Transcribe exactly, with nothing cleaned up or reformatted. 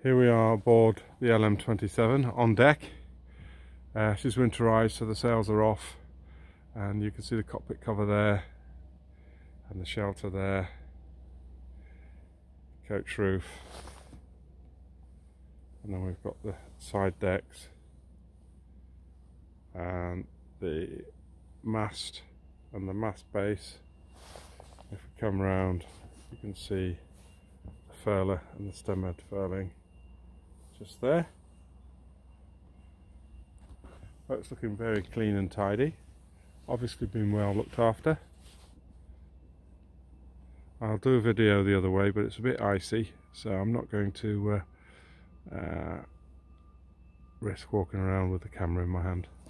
Here we are aboard the L M twenty-seven on deck. Uh, she's winterized, so the sails are off, and you can see the cockpit cover there and the shelter there, coach roof, and then we've got the side decks and the mast and the mast base. If we come round, you can see the furler and the stem head furling just there. Boat's looking very clean and tidy, obviously been well looked after. I'll do a video the other way, but it's a bit icy, so I'm not going to uh, uh, risk walking around with the camera in my hand.